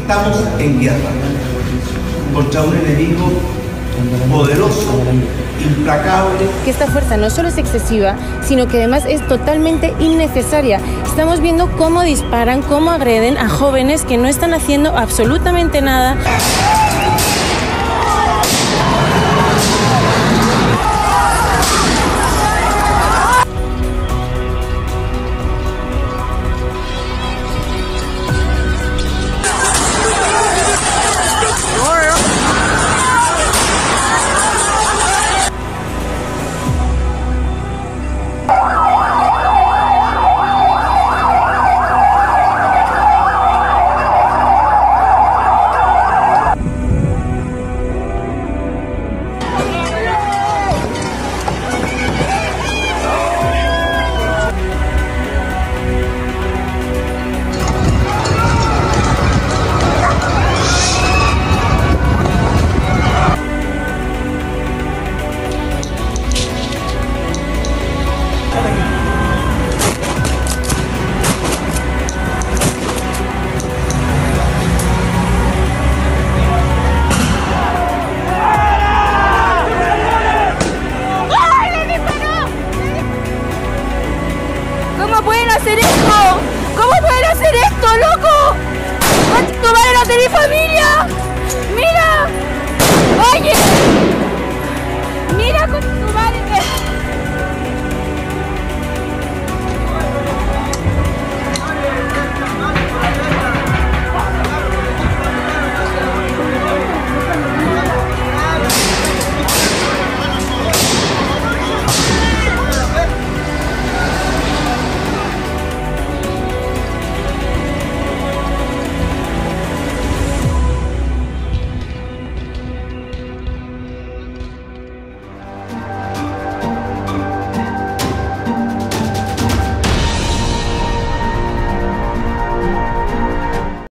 Estamos en guerra contra un enemigo poderoso, implacable. Que esta fuerza no solo es excesiva, sino que además es totalmente innecesaria. Estamos viendo cómo disparan, cómo agreden a jóvenes que no están haciendo absolutamente nada.